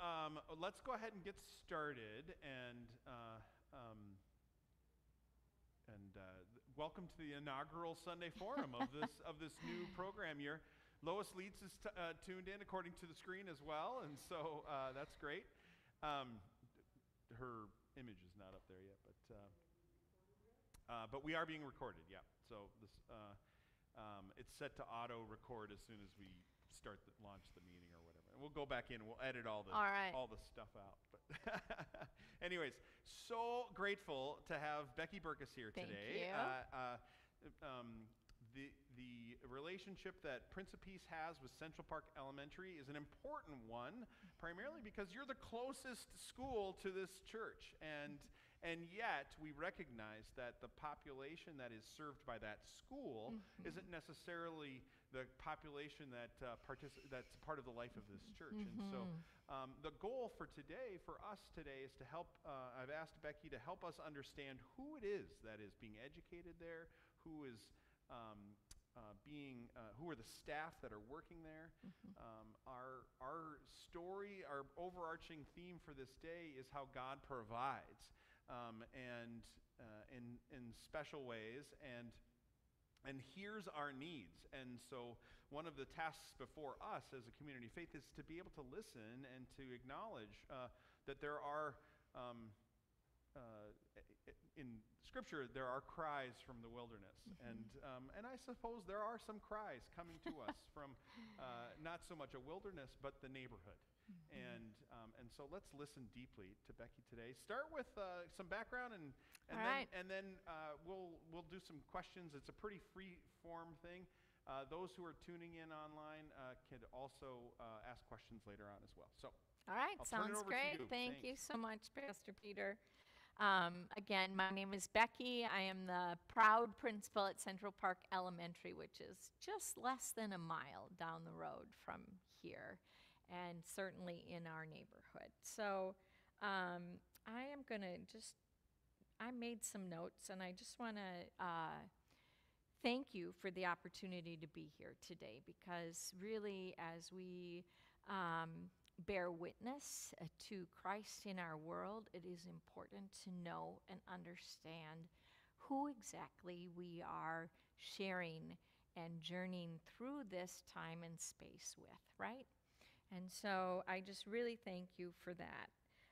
let's go ahead and get started, and welcome to the inaugural Sunday Forum of this new program year. Lois Leeds is tuned in according to the screen as well, and so that's great. Her image is not up there yet, but we are being recorded. Yeah, so this it's set to auto record as soon as we launch the meeting or whatever. And we'll go back in and we'll edit all the stuff out. But anyways, so grateful to have Becky Berkas here today. Thank you. The relationship that Prince of Peace has with Central Park Elementary is an important one, primarily because you're the closest school to this church, and yet we recognize that the population that is served by that school isn't necessarily the population that's part of the life of this church. And so the goal for us today is to help, I've asked Becky to help us understand who it is that is being educated there, who is who are the staff that are working there. Our story, our overarching theme for this day is how God provides, and in special ways, and here's our needs. And so one of the tasks before us as a community of faith is to be able to listen and to acknowledge that there are in Scripture, there are cries from the wilderness, and I suppose there are some cries coming to us from not so much a wilderness, but the neighborhood. And so let's listen deeply to Becky today. Start with some background, and then we'll do some questions. It's a pretty free form thing. Those who are tuning in online can also ask questions later on as well. So, all right, sounds great. Thank you so much, Pastor Peter. Again, my name is Becky. I am the proud principal at Central Park Elementary, which is just less than a mile down the road from here, and certainly in our neighborhood. So I made some notes, and I just want to thank you for the opportunity to be here today, because really, as we bear witness to Christ in our world, it is important to know and understand who exactly we are sharing and journeying through this time and space with, right? And so I just really thank you for that.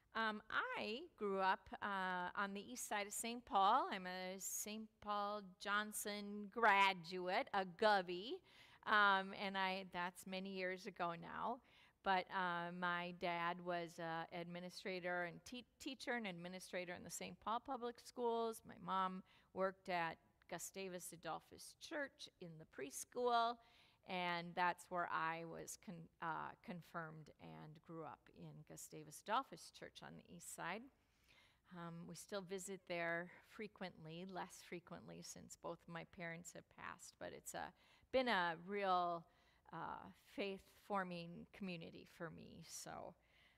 I grew up on the east side of St. Paul. I'm a St. Paul Johnson graduate, a Govey, and that's many years ago now. But my dad was an administrator and teacher and administrator in the St. Paul Public Schools. My mom worked at Gustavus Adolphus Church in the preschool, and that's where I was confirmed and grew up, in Gustavus Adolphus Church on the east side. We still visit there frequently, less frequently since both of my parents have passed, but it's been a real faith-forming community for me. So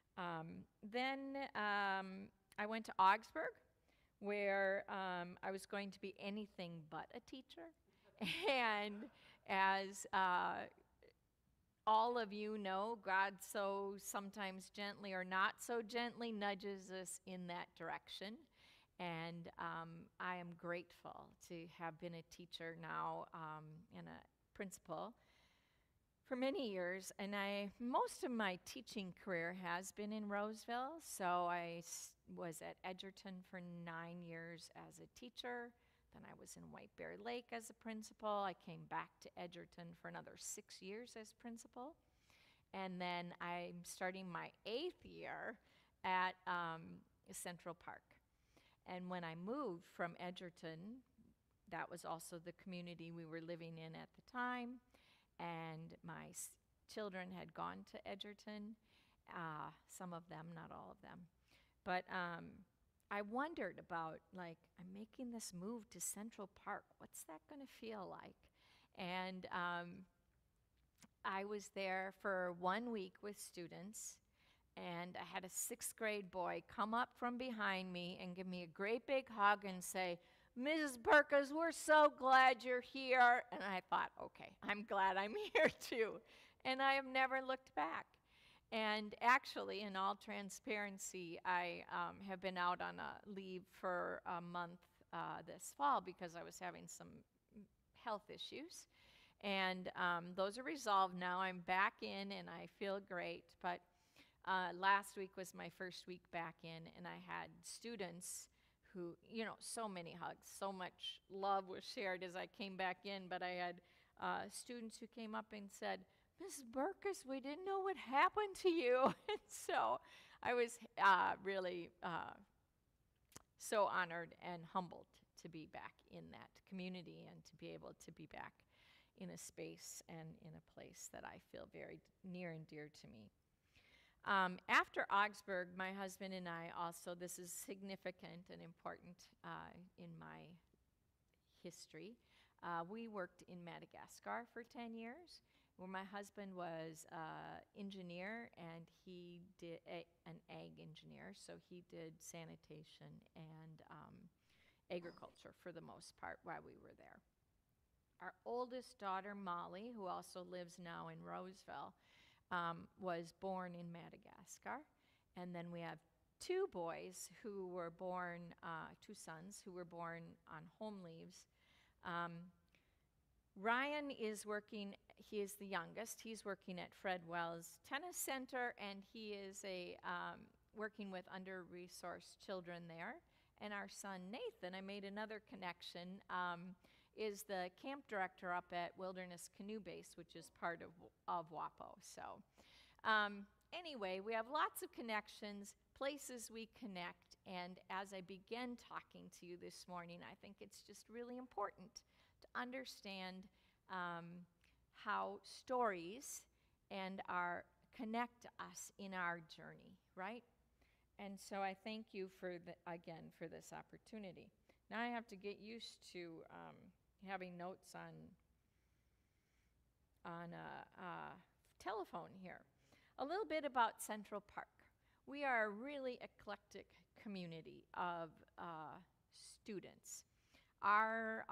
then I went to Augsburg, where I was going to be anything but a teacher. And as all of you know, God so sometimes gently or not so gently nudges us in that direction. And I am grateful to have been a teacher now and a principal for many years, and most of my teaching career has been in Roseville. So I was at Edgerton for 9 years as a teacher. Then I was in White Bear Lake as a principal. I came back to Edgerton for another 6 years as principal. And then I'm starting my 8th year at Central Park. And when I moved from Edgerton, that was also the community we were living in at the time. And my children had gone to Edgerton, some of them, not all of them. But I wondered about, I'm making this move to Central Park. What's that going to feel like? And I was there for 1 week with students, and I had a 6th grade boy come up from behind me and give me a great big hug and say, "Mrs. Berkas, we're so glad you're here." And I thought, okay, I'm glad I'm here too. And I have never looked back. And actually, in all transparency, I have been out on a leave for a month this fall because I was having some health issues. And those are resolved now. I'm back in and I feel great. But last week was my first week back in, and I had students who, so many hugs, so much love was shared as I came back in. But I had students who came up and said, "Mrs. Berkas, we didn't know what happened to you." And so I was really so honored and humbled to be back in that community and to be able to be back in a space and in a place that I feel very near and dear to me. After Augsburg, my husband and I also, this is significant and important in my history, we worked in Madagascar for 10 years, where my husband was an engineer, and he did an ag engineer, so he did sanitation and agriculture for the most part while we were there. Our oldest daughter, Molly, who also lives now in Roseville, was born in Madagascar. And then we have two boys who were born, two sons who were born on home leaves. Ryan is working, he is the youngest. He's working at Fred Wells Tennis Center, and he is working with under-resourced children there. And our son, Nathan, I made another connection, is the camp director up at Wilderness Canoe Base, which is part of WAPO. So anyway, we have lots of connections, places we connect, and as I begin talking to you this morning, I think it's just really important to understand how stories and connect us in our journey, right? And so I thank you again for this opportunity. Now I have to get used to having notes on a telephone here. A little bit about Central Park. We are a really eclectic community of students. Our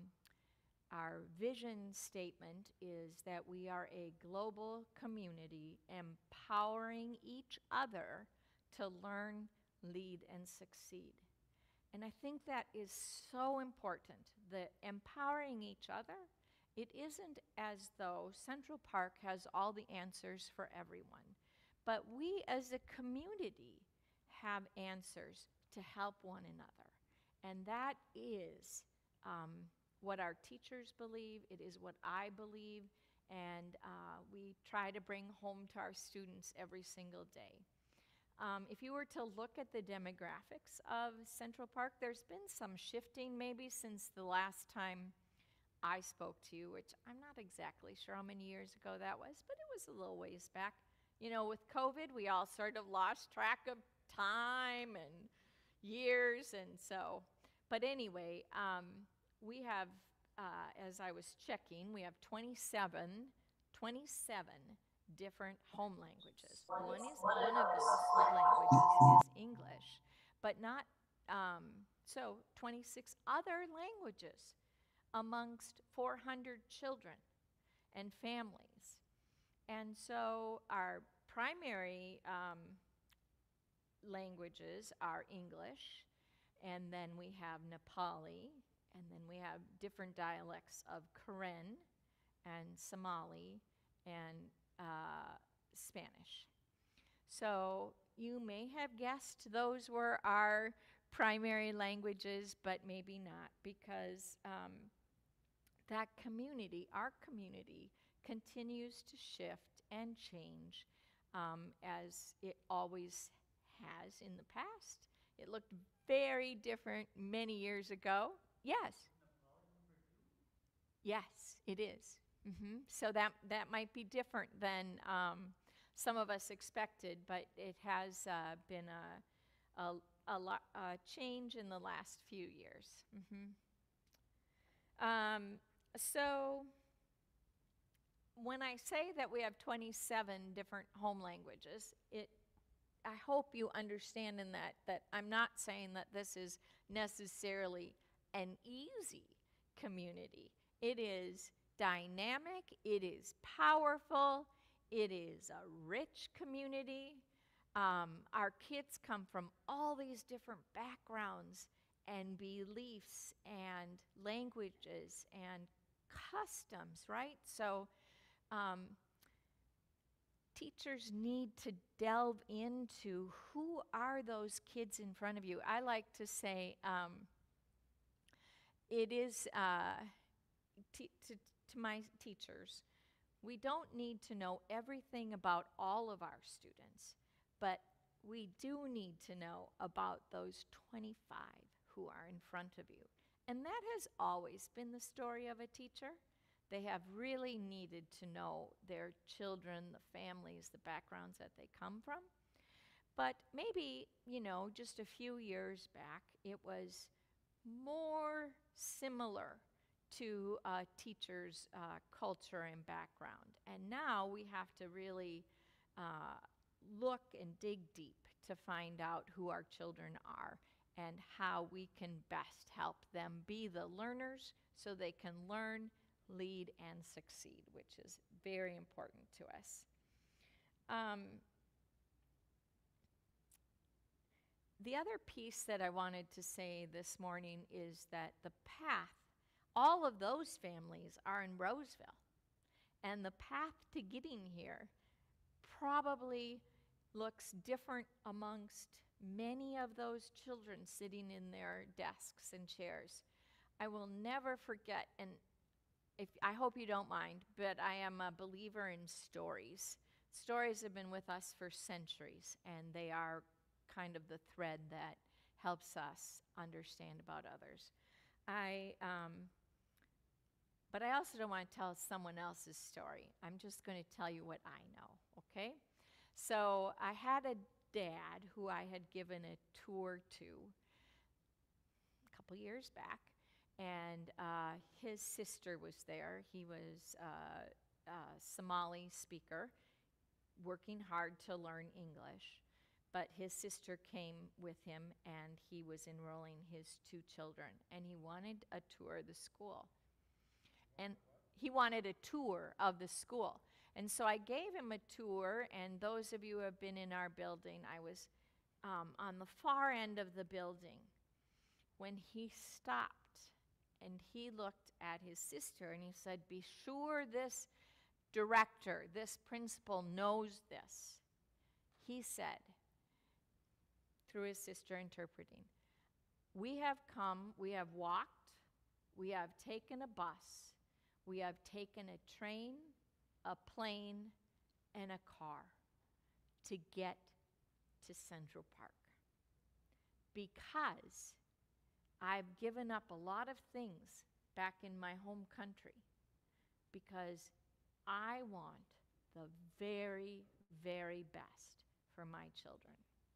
vision statement is that we are a global community empowering each other to learn, lead, and succeed. And I think that is so important, the empowering each other. It isn't as though Central Park has all the answers for everyone, but we as a community have answers to help one another. And that is what our teachers believe, it is what I believe, and we try to bring home to our students every single day. If you were to look at the demographics of Central Park, there's been some shifting maybe since the last time I spoke to you, which I'm not exactly sure how many years ago that was, but it was a little ways back. You know, with COVID, we all sort of lost track of time and years, and so, but anyway, we have, as I was checking, we have 27 different home languages. One of those languages is English, but not, so 26 other languages amongst 400 children and families. And so our primary languages are English, and then we have Nepali, and then we have different dialects of Karen and Somali and Spanish. So you may have guessed those were our primary languages, but maybe not, because that community, our community, continues to shift and change as it always has in the past. It looked very different many years ago. Yes. Yes, it is. So that might be different than some of us expected, but it has been a change in the last few years. So when I say that we have 27 different home languages, I hope you understand in that I'm not saying that this is necessarily an easy community. It is dynamic, it is powerful, It is a rich community. Our kids come from all these different backgrounds and beliefs and languages and customs, right? So um, teachers need to delve into who are those kids in front of you. I like to say it is to my teachers, we don't need to know everything about all of our students, but we do need to know about those 25 who are in front of you. And that has always been the story of a teacher. They have really needed to know their children, the families, the backgrounds that they come from. But maybe, just a few years back, it was more similar to a teacher's culture and background. And now we have to really look and dig deep to find out who our children are and how we can best help them be the learners so they can learn, lead, and succeed, which is very important to us. The other piece that I wanted to say this morning is that the path, all of those families are in Roseville, and the path to getting here probably looks different amongst many of those children sitting in their desks and chairs. I will never forget, and I hope you don't mind, but I am a believer in stories. Stories have been with us for centuries, and they are kind of the thread that helps us understand about others. But I also don't want to tell someone else's story. I'm just going to tell you what I know, okay? So I had a dad who I had given a tour to a couple years back, and his sister was there. He was a Somali speaker, working hard to learn English. But his sister came with him, and he was enrolling his 2 children, and he wanted a tour of the school. And he wanted a tour of the school. And so I gave him a tour, and those of you who have been in our building, I was on the far end of the building when he stopped, and he looked at his sister, and he said, "Be sure this director, this principal knows this." He said, through his sister interpreting, "We have come, we have walked, we have taken a bus, we have taken a train, a plane, and a car to get to Central Park. Because I've given up a lot of things back in my home country because I want the very, very best for my children."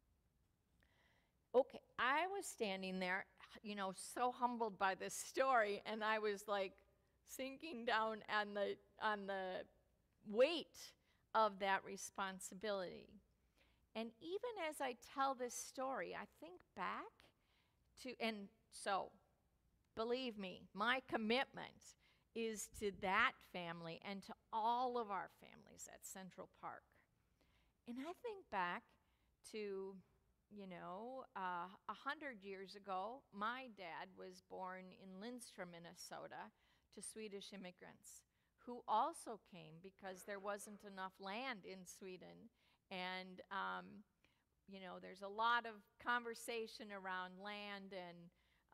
Okay, I was standing there, so humbled by this story, and I was like sinking down on the weight of that responsibility. And even as I tell this story, I think back to, and so believe me, my commitment is to that family and to all of our families at Central Park. And I think back to 100 years ago, my dad was born in Lindstrom, Minnesota, to Swedish immigrants who also came because there wasn't enough land in Sweden. And, there's a lot of conversation around land and,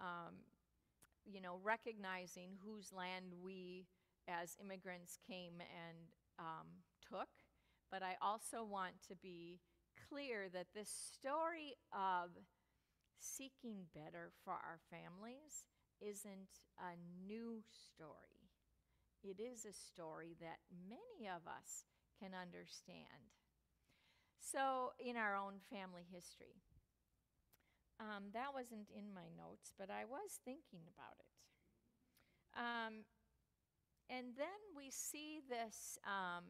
recognizing whose land we as immigrants came and took. But I also want to be clear that this story of seeking better for our families isn't a new story. It is a story that many of us can understand. So, in our own family history, that wasn't in my notes, but I was thinking about it. And then we see this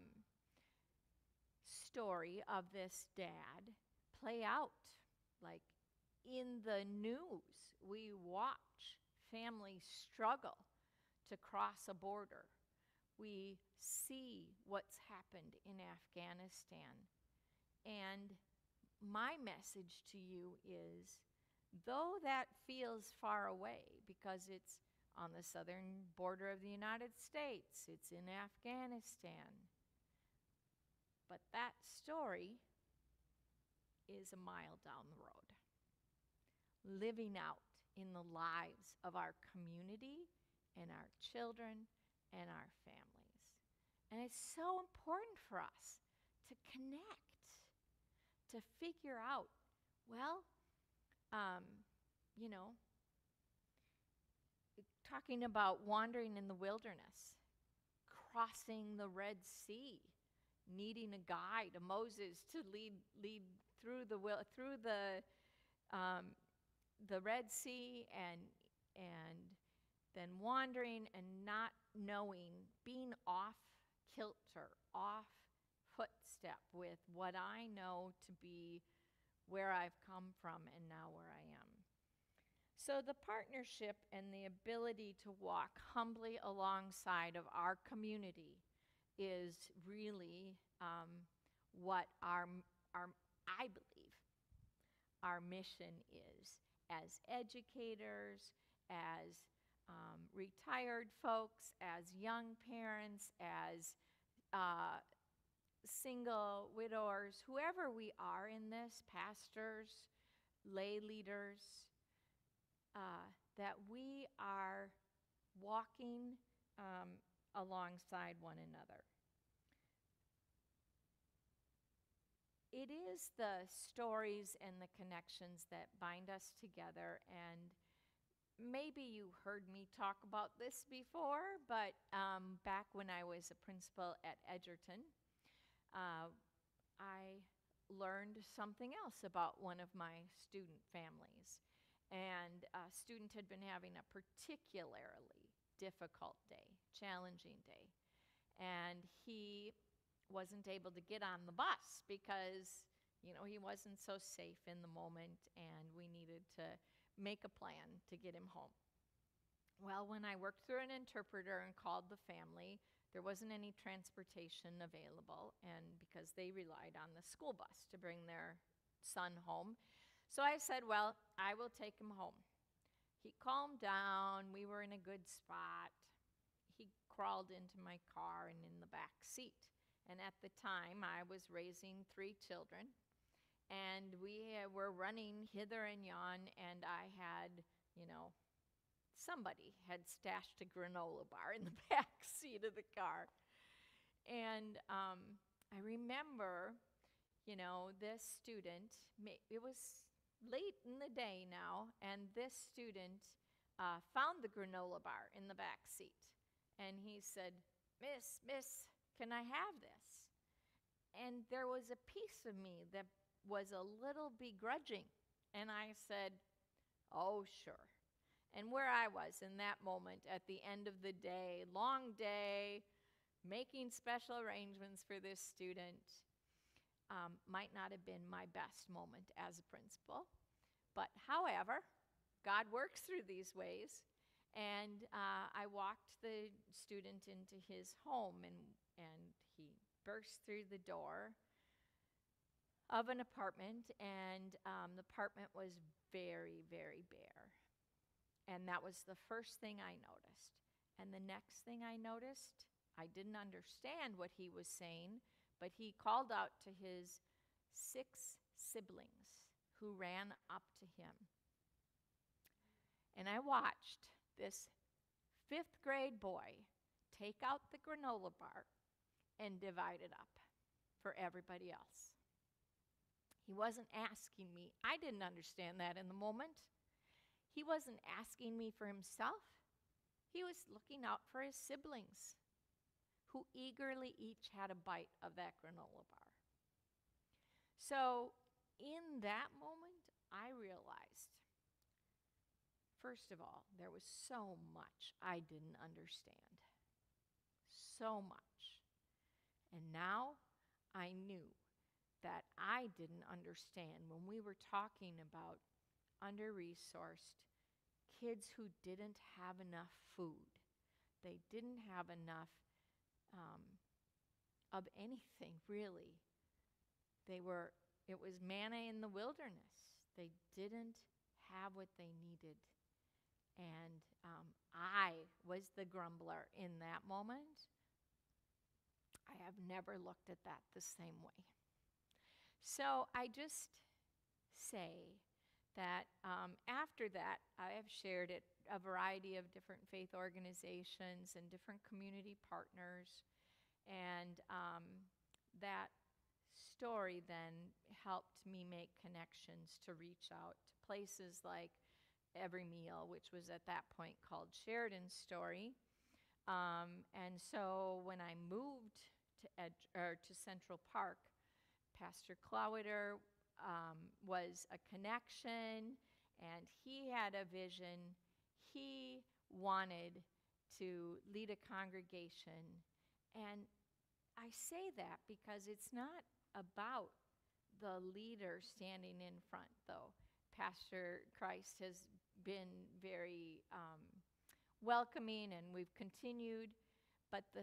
story of this dad play out. Like in the news, we watch families struggle to cross a border. we see what's happened in Afghanistan. And my message to you is, though that feels far away because it's on the southern border of the United States, it's in Afghanistan, but that story is a mile down the road, living out in the lives of our community and our children and our families. And it's so important for us to connect, to figure out, well, you know, talking about wandering in the wilderness, crossing the Red Sea, needing a guide, a Moses to lead through the Red Sea, and then wandering and not knowing, being off kilter, off footstep with what I know to be where I've come from and now where I am. So the partnership and the ability to walk humbly alongside of our community is really what I believe our mission is as educators, as retired folks, as young parents, as single widowers, whoever we are in this, pastors, lay leaders, that we are walking alongside one another. It is the stories and the connections that bind us together, and maybe you heard me talk about this before, but back when I was a principal at Edgerton, I learned something else about one of my student families. And a student had been having a particularly difficult day, challenging day. And he wasn't able to get on the bus because, he wasn't so safe in the moment, and we needed to make a plan to get him home. Well, when I worked through an interpreter and called the family, there wasn't any transportation available, and because they relied on the school bus to bring their son home. So I said, well, I will take him home. He calmed down. We were in a good spot. He crawled into my car and in the back seat. And at the time, I was raising 3 children, and we were running hither and yon, and I had, somebody had stashed a granola bar in the back seat of the car. And I remember, this student, it was late in the day now, and this student found the granola bar in the back seat. And he said, Miss, can I have this? And there was a piece of me that was a little begrudging. And I said, oh, sure. And where I was in that moment at the end of the day, long day, making special arrangements for this student, might not have been my best moment as a principal. But however, God works through these ways. And I walked the student into his home, and he burst through the door of an apartment, and the apartment was very, very bare. And that was the first thing I noticed. And the next thing I noticed, I didn't understand what he was saying, but he called out to his 6 siblings who ran up to him. And I watched this 5th grade boy take out the granola bar and divide it up for everybody else. He wasn't asking me. I didn't understand that in the moment. He wasn't asking me for himself. He was looking out for his siblings, who eagerly each had a bite of that granola bar. So in that moment, I realized, first of all, there was so much I didn't understand. So much. And now I knew that I didn't understand when we were talking about under-resourced kids who didn't have enough food. They didn't have enough um, of anything, really. It was manna in the wilderness. They didn't have what they needed. And I was the grumbler in that moment. I have never looked at that the same way. So I just say that after that, I have shared at a variety of different faith organizations and different community partners. And that story then helped me make connections to reach out to places like Every Meal, which was at that point called Sheridan's Story. And so when I moved to Central Park, Pastor Clowiter was a connection, and he had a vision. He wanted to lead a congregation. And I say that because it's not about the leader standing in front, though. Pastor Christ has been very welcoming, and we've continued. But the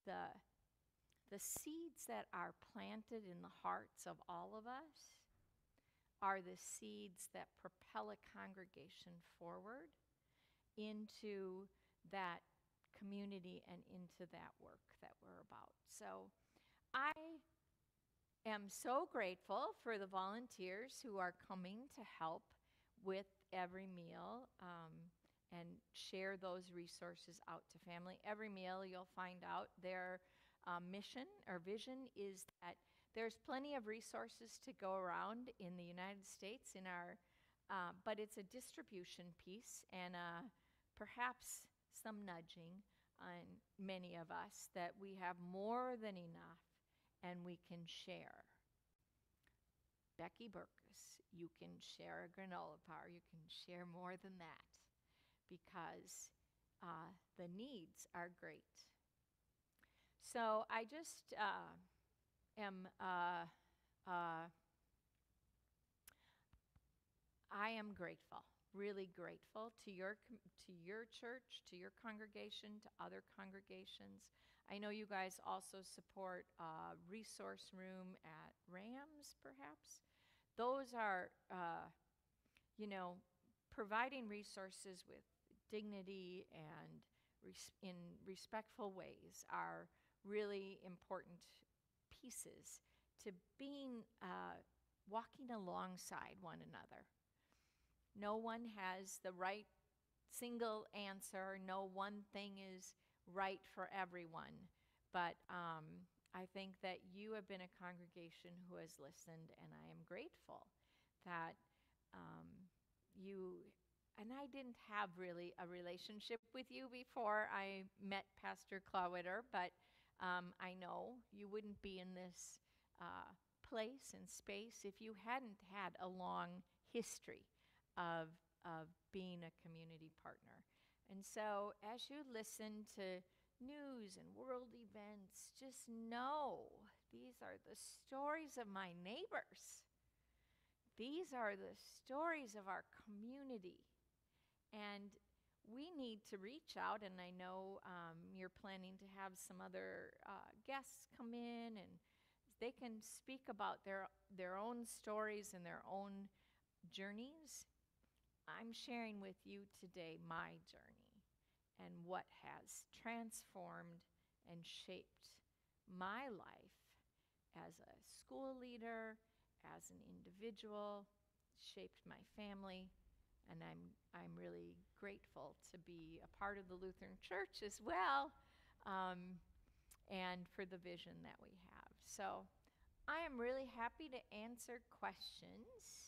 seeds that are planted in the hearts of all of us are the seeds that propel a congregation forward into that community and into that work that we're about. So I am so grateful for the volunteers who are coming to help with Every Meal and share those resources out to family. Every Meal, you'll find out their mission or vision is that there's plenty of resources to go around in the United States but it's a distribution piece and perhaps some nudging on many of us that we have more than enough and we can share. Becky Berkas, you can share a granola bar. You can share more than that because the needs are great. So I just I am grateful, really grateful to your church, to your congregation, to other congregations. I know you guys also support a resource room at Rams, perhaps. Those are, providing resources with dignity and in respectful ways are really important pieces to being walking alongside one another. No one has the right single answer. No one thing is right for everyone. But I think that you have been a congregation who has listened, and I am grateful that and I didn't have really a relationship with you before I met Pastor Clowiter, but I know you wouldn't be in this place and space if you hadn't had a long history of being a community partner. And so as you listen to news and world events, just know these are the stories of my neighbors. These are the stories of our community. And we need to reach out, and I know you're planning to have some other guests come in, and they can speak about their own stories and their own journeys. I'm sharing with you today my journey and what has transformed and shaped my life as a school leader, as an individual, shaped my family, and I'm really grateful to be a part of the Lutheran Church as well, and for the vision that we have. So I am really happy to answer questions.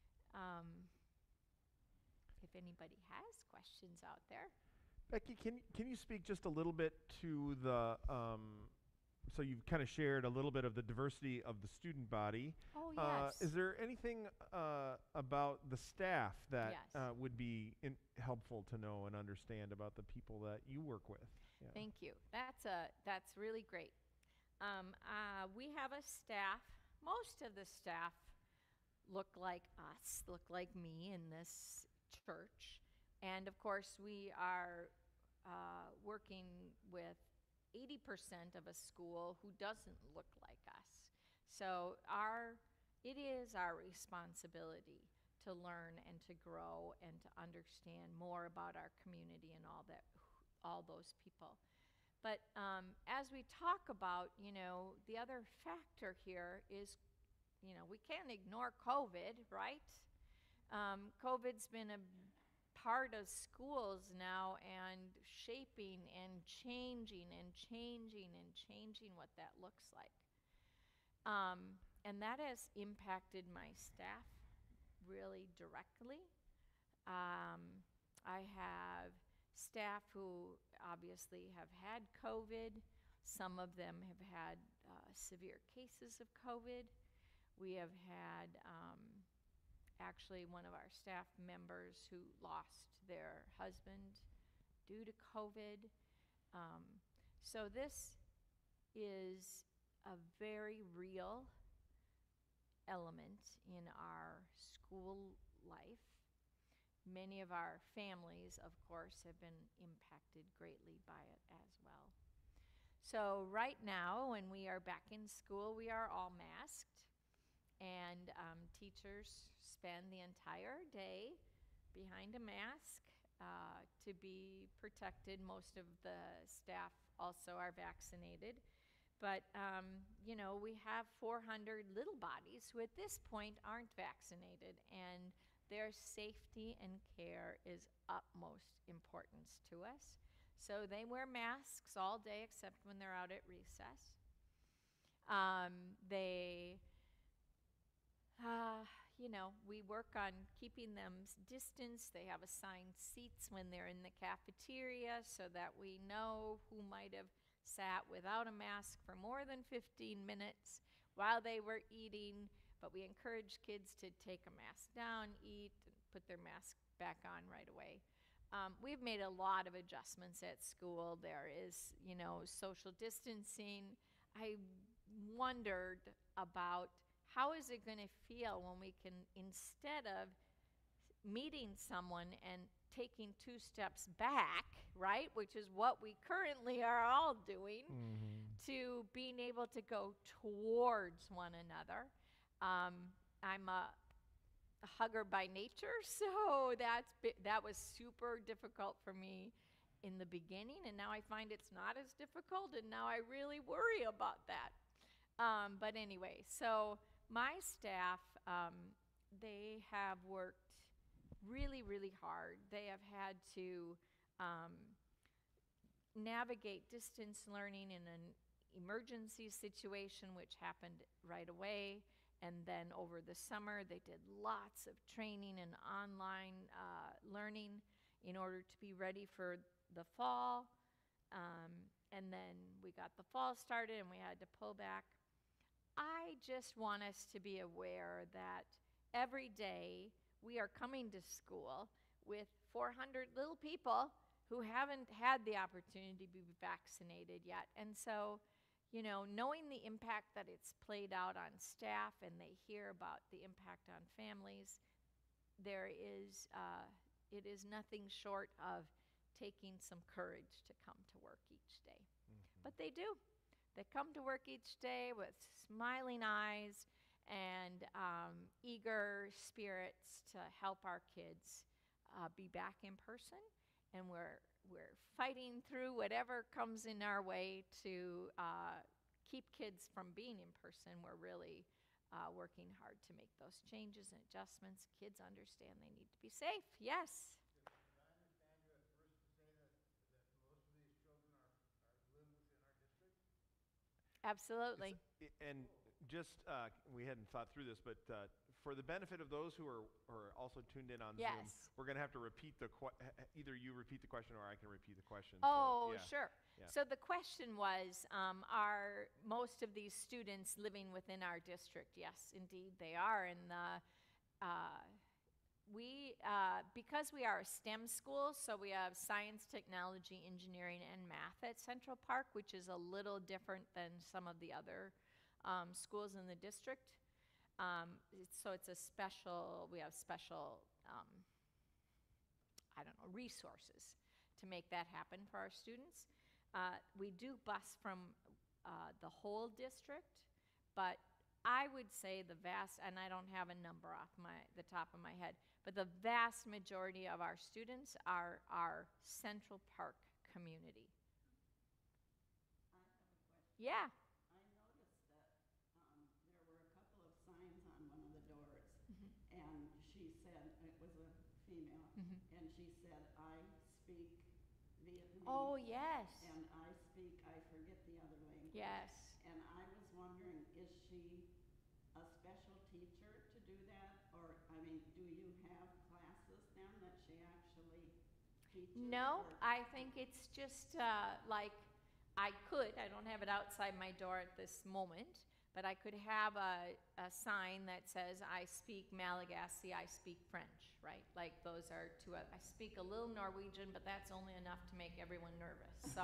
If anybody has questions out there. Becky, can you speak just a little bit to the so you've kind of shared a little bit of the diversity of the student body. Oh, yes. Is there anything about the staff that Yes. Would be helpful to know and understand about the people that you work with? Yeah. Thank you. That's really great. We have a staff. Most of the staff look like us, look like me in this church. And of course, we are working with 80% of a school who doesn't look like us. So it is our responsibility to learn and to grow and to understand more about our community and all those people. But as we talk about, the other factor here is, we can't ignore COVID, right? COVID's been a part of schools now and shaping and changing and changing and changing what that looks like. And that has impacted my staff really directly. I have staff who obviously have had COVID. Some of them have had severe cases of COVID. We have had actually one of our staff members who lost their husband due to COVID. So this is a very real element in our school life. Many of our families, of course, have been impacted greatly by it as well. So right now, when we are back in school, we are all masked. And teachers spend the entire day behind a mask to be protected. Most of the staff also are vaccinated. But, we have 400 little bodies who at this point aren't vaccinated. And their safety and care is utmost importance to us. So they wear masks all day except when they're out at recess. We work on keeping them distance. They have assigned seats when they're in the cafeteria so that we know who might have sat without a mask for more than 15 minutes while they were eating. But we encourage kids to take a mask down, eat, and put their mask back on right away. We've made a lot of adjustments at school. There is, social distancing. I wondered about how is it going to feel when we can, instead of meeting someone and taking 2 steps back, right, which is what we currently are all doing, to being able to go towards one another. I'm a hugger by nature, so that was super difficult for me in the beginning, and now I find it's not as difficult, and now I really worry about that. But anyway, so my staff, they have worked really, really hard. They have had to navigate distance learning in an emergency situation, which happened right away. And then over the summer, they did lots of training and online learning in order to be ready for the fall. And then we got the fall started and we had to pull back. I just want us to be aware that every day we are coming to school with 400 little people who haven't had the opportunity to be vaccinated yet. And so, knowing the impact that it's played out on staff and they hear about the impact on families, it is nothing short of taking some courage to come to work each day. But they do. They come to work each day with smiling eyes and eager spirits to help our kids be back in person. And we're fighting through whatever comes in our way to keep kids from being in person. We're really working hard to make those changes and adjustments. Kids understand they need to be safe. Yes. Did I understand you at first to say that most of these children live within our district? Absolutely. And just, we hadn't thought through this, but for the benefit of those who are also tuned in on Zoom, Yes. we're going to have to repeat either you repeat the question or I can repeat the question. Oh, So, yeah. sure. Yeah. So the question was, are most of these students living within our district? Yes, indeed they are. And because we are a STEM school, so we have science, technology, engineering, and math at Central Park, which is a little different than some of the other schools in the district. So it's we have special, resources to make that happen for our students. We do bus from the whole district, but I would say the vast, and I don't have a number off the top of my head, but the vast majority of our students are our Central Park community. I have a question. Yeah. I noticed that there were a couple of signs on one of the doors, and she said, it was a female, and she said, I speak Vietnamese. Oh, yes. And I speak, I forget the other language. Yes. And I was wondering, is she a special teacher to do that? Or, I mean, do you have classes then that she actually teaches? No, or- I think it's just like I don't have it outside my door at this moment, but I could have a sign that says, I speak Malagasy, I speak French, right? Like those are two, I speak a little Norwegian, but that's only enough to make everyone nervous. So,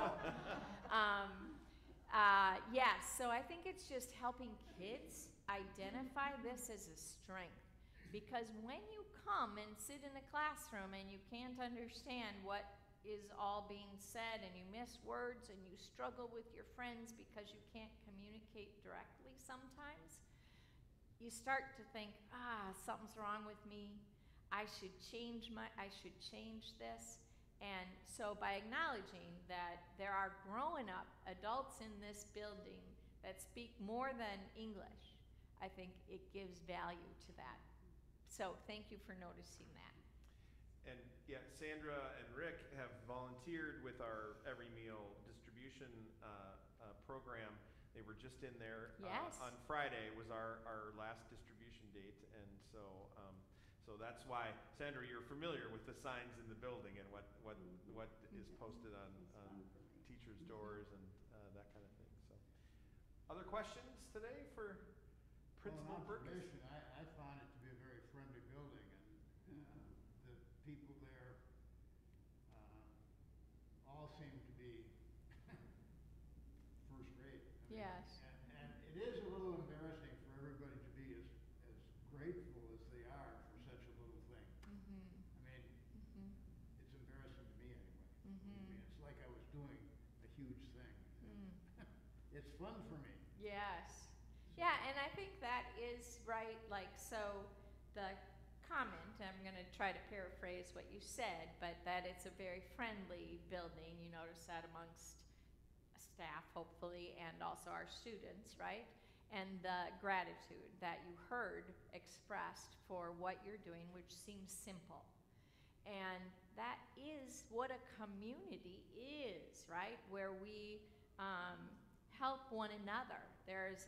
yes, so I think it's just helping kids identify this as a strength. Because when you come and sit in a classroom and you can't understand what is all being said and you miss words and you struggle with your friends because you can't communicate directly sometimes, you start to think, something's wrong with me. I should change this. And so by acknowledging that there are grown up adults in this building that speak more than English, I think it gives value to that. So thank you for noticing that. And yeah, Sandra and Rick have volunteered with our Every Meal distribution program. They were just in there Yes. on Friday was our last distribution date, and so that's why, Sandra, you're familiar with the signs in the building and what is posted on teachers' doors and that kind of thing. So, other questions today for Principal Berkas? Observation, I found it to be a very friendly building, and the people there all seem to be first rate. I mean, Yes. And it is a little embarrassing for everybody to be as grateful as they are for such a little thing. I mean, it's embarrassing to me anyway. I mean, it's like I was doing a huge thing. It's fun for me. Yes. Yeah, and I think that is right. Like, so the comment, I'm going to try to paraphrase what you said, but that it's a very friendly building. You notice that amongst staff, hopefully, and also our students, right? And the gratitude that you heard expressed for what you're doing, which seems simple. And that is what a community is, right? Where we help one another. There's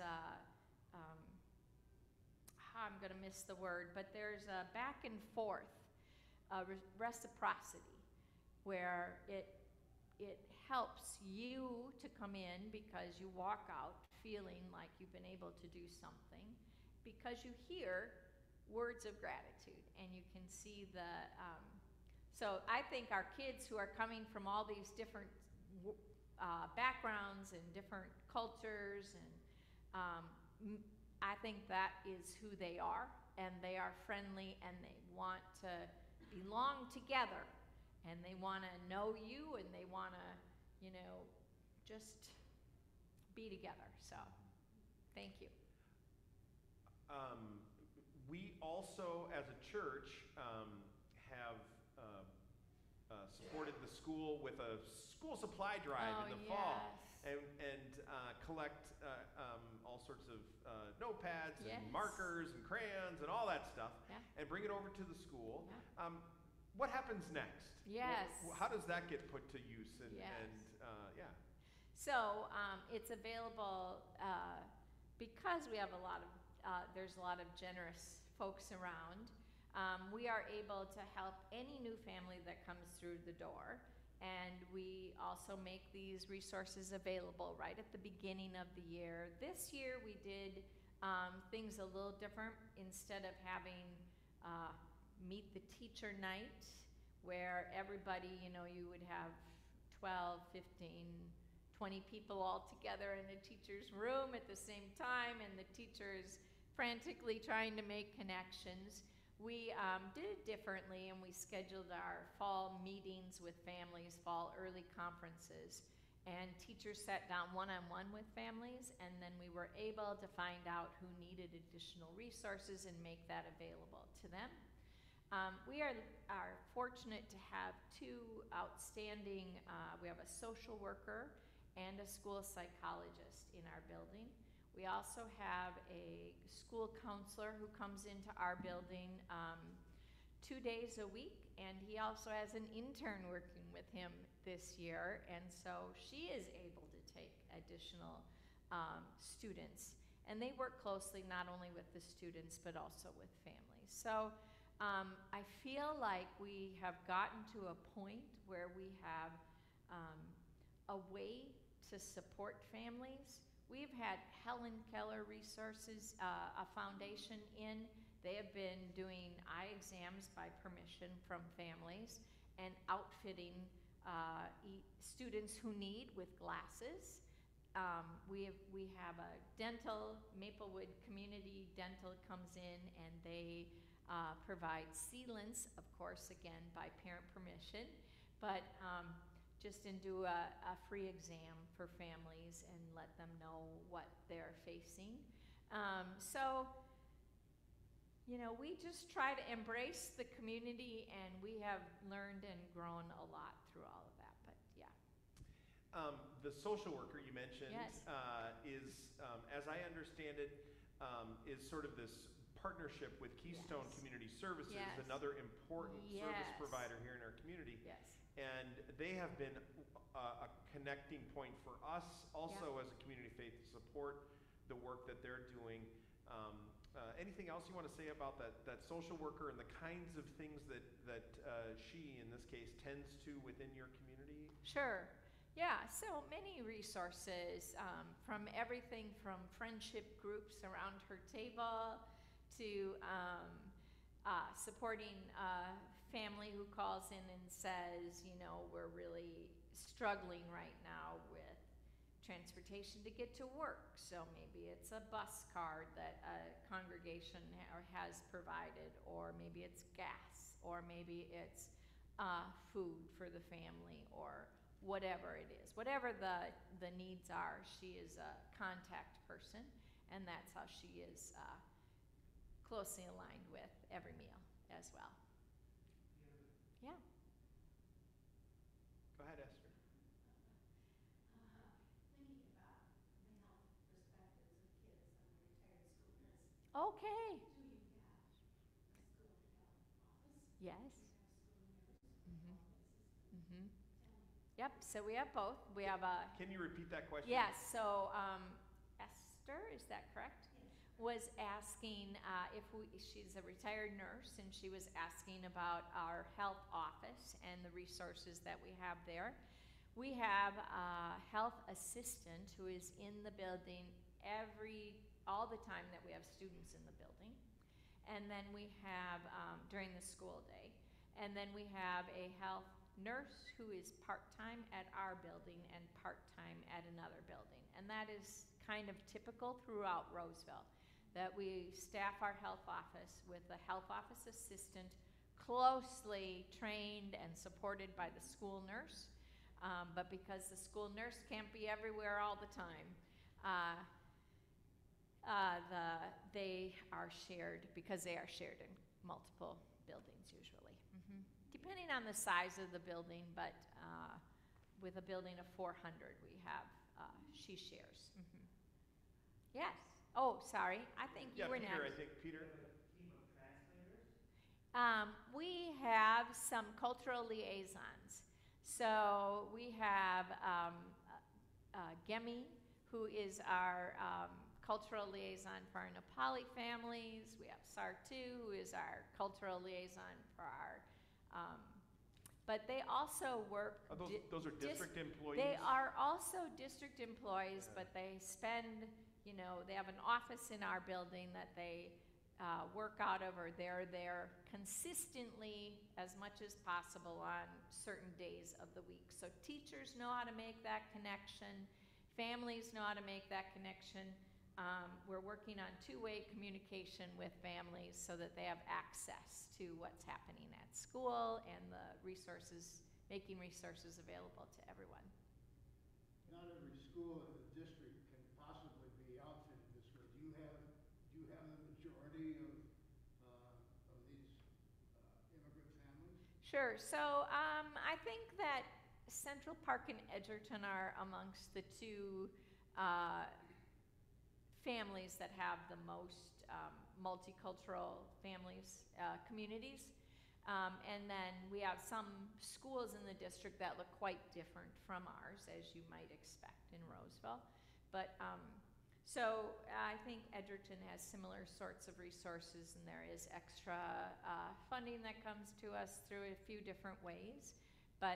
I'm going to miss the word, but there's a back and forth reciprocity where it helps you to come in because you walk out feeling like you've been able to do something, because you hear words of gratitude and you can see the so I think our kids who are coming from all these different backgrounds and different cultures, and I think that is who they are, and they are friendly, and they want to belong together, and they want to know you, and they want to, just be together. So, thank you. We also, as a church, have supported the school with a school supply drive in the fall, and collect all sorts of notepads and markers and crayons and all that stuff, and bring it over to the school. What happens next? Yes. How does that get put to use? And So it's available because we have there's a lot of generous folks around. We are able to help any new family that comes through the door. And we also make these resources available right at the beginning of the year. This year we did things a little different. Instead of having meet the teacher night, where everybody, you would have 12, 15, 20 people all together in a teacher's room at the same time, and the teachers frantically trying to make connections. We did it differently, and we scheduled our fall meetings with families, fall early conferences. And teachers sat down one-on-one with families, and then we were able to find out who needed additional resources and make that available to them. We are fortunate to have two outstanding, we have a social worker and a school psychologist in our building. We also have a school counselor who comes into our building 2 days a week, and he also has an intern working with him this year, and so she is able to take additional students. And they work closely not only with the students but also with families. So I feel like we have gotten to a point where we have a way to support families. We've had Helen Keller Resources, a foundation in. They have been doing eye exams by permission from families and outfitting students who need with glasses. We have a dental, Maplewood Community Dental comes in, and they provide sealants, of course, again, by parent permission, but just do a free exam for families and let them know what they're facing. So, you know, we just try to embrace the community, and we have learned and grown a lot through all of that, but yeah. The social worker you mentioned Yes. is, as I understand it, is sort of this partnership with Keystone Yes. Community Services, Yes. another important service Yes. provider here in our community. Yes. And they have been a connecting point for us also as a community faith to support the work that they're doing. Anything else you want to say about that social worker and the kinds of things that she, in this case, tends to within your community? Sure. Yeah, so many resources, from everything from friendship groups around her table to supporting a family who calls in and says, you know, we're really struggling right now with transportation to get to work. So maybe it's a bus card that a congregation has provided, or maybe it's gas, or maybe it's food for the family, or whatever it is. Whatever the needs are, she is a contact person, and that's how she is closely aligned with every meal as well. Yeah. Go ahead, Esther. Thinking about the health perspectives of kids. I'm a retired school nurse. Okay. Do you have a school health office? Yes. Do you have a school nurse? Mhm. Assistant? Mhm. Tell me. Yep. So we have both. We have a Can you repeat that question? yes. So Esther, is that correct? Yes. Was asking she's a retired nurse, and she was asking about our health office and the resources that we have there. We have a health assistant who is in the building all the time that we have students in the building, and then we have during the school day, and then we have a health nurse who is part-time at our building and part-time at another building, and that is kind of typical throughout Roseville, that we staff our health office with a health office assistant closely trained and supported by the school nurse. But because the school nurse can't be everywhere all the time, they are shared in multiple buildings usually. Depending on the size of the building, but with a building of 400, we have, she shares. Yes. Oh, sorry. I think you were Peter, next. I think Peter. We have some cultural liaisons. So we have Gemi, who is our cultural liaison for our Nepali families. We have Sartu, who is our cultural liaison for our, but they also work. Those are district employees? They are also district employees, but they spend, they have an office in our building that they work out of, or they're there consistently as much as possible on certain days of the week. So teachers know how to make that connection. Families know how to make that connection. We're working on two-way communication with families so that they have access to what's happening at school and the resources, making resources available to everyone. not every school in the district can possibly be outfitted this way. Do you have the majority of these immigrant families? Sure. So I think that Central Park and Edgerton are amongst the two families that have the most multicultural families, communities. And then we have some schools in the district that look quite different from ours, as you might expect in Roseville. But so I think Edgerton has similar sorts of resources, and there is extra funding that comes to us through a few different ways. But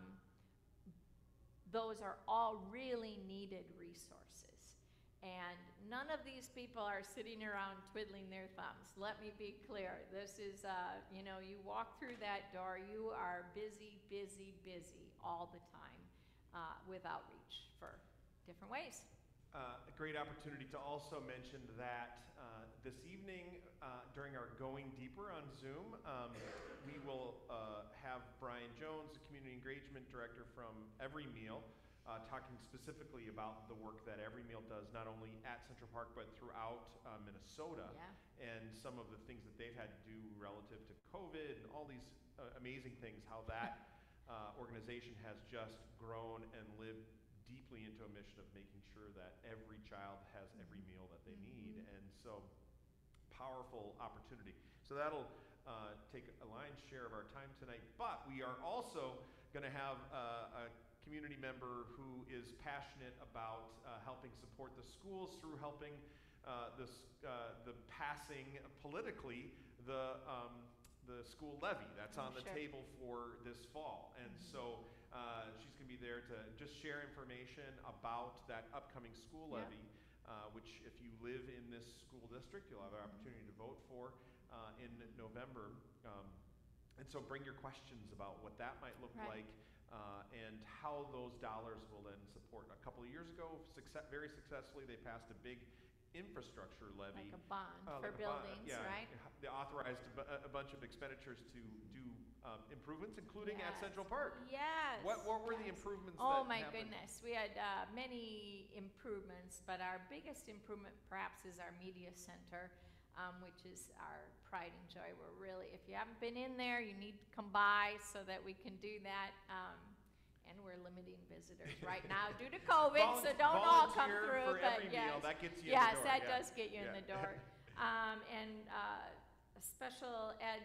those are all really needed resources. And none of these people are sitting around twiddling their thumbs. Let me be clear. This is, you walk through that door, you are busy, busy, busy all the time with outreach for different ways. A great opportunity to also mention that this evening during our Going Deeper on Zoom, we will have Brian Jones, the Community Engagement Director from Every Meal, talking specifically about the work that Every Meal does, not only at Central Park, but throughout Minnesota, and some of the things that they've had to do relative to COVID and all these amazing things, how that organization has just grown and lived deeply into a mission of making sure that every child has every meal that they need. And so, powerful opportunity. So that'll take a lion's share of our time tonight, but we are also going to have a community member who is passionate about helping support the schools through helping the passing politically the school levy that's on the table for this fall. And so she's going to be there to just share information about that upcoming school levy, which if you live in this school district, you'll have an opportunity to vote for in November. And so bring your questions about what that might look like. And how those dollars will then support. A couple of years ago, very successfully, they passed a big infrastructure levy. Like a bond for buildings, right? They authorized a bunch of expenditures to do improvements, including at Central Park. Yes. What were the improvements Oh, that my happened? goodness. We had many improvements, but our biggest improvement perhaps is our media center, which is our pride and joy. We're really, if you haven't been in there, you need to come by so that we can do that. And we're limiting visitors right now due to COVID, so don't all come through. For every meal, that gets you in the yes, door. that does get you in the door. And a special ed,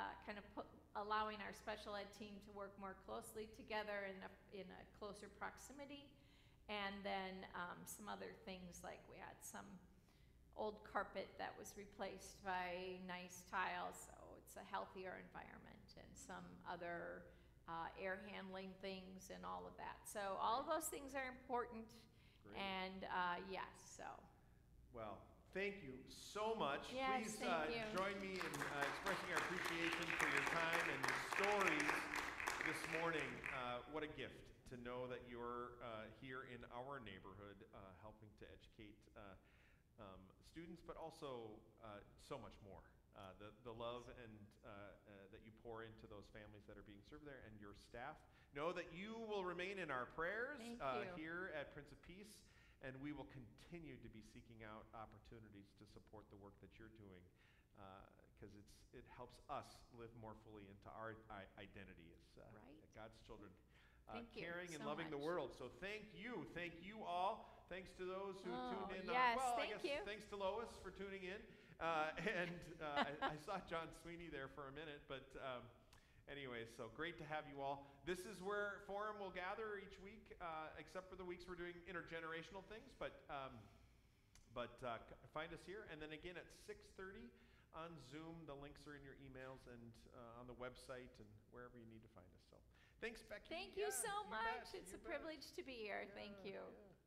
allowing our special ed team to work more closely together in a closer proximity. And then some other things, like we had some old carpet that was replaced by nice tiles, so it's a healthier environment, and some other air handling things and all of that. So all of those things are important. Great. And yes, so. Well, thank you so much. Yes, Please thank you. join me in expressing our appreciation for your time and your stories this morning. What a gift to know that you're here in our neighborhood helping to educate students, but also so much more. The love and that you pour into those families that are being served there, and your staff. Know that you will remain in our prayers here at Prince of Peace, and we will continue to be seeking out opportunities to support the work that you're doing, because it helps us live more fully into our identity as God's children, caring and loving the world. So thank you all. Thanks to those who tuned in. Thanks to Lois for tuning in. I saw John Sweeney there for a minute, but anyway, so great to have you all. This is where Forum will gather each week, except for the weeks we're doing intergenerational things, but find us here. And then again at 6:30 on Zoom. The links are in your emails and on the website and wherever you need to find us. So thanks, Becky. Thank you so much. It's a privilege to be here. Thank you. Yeah.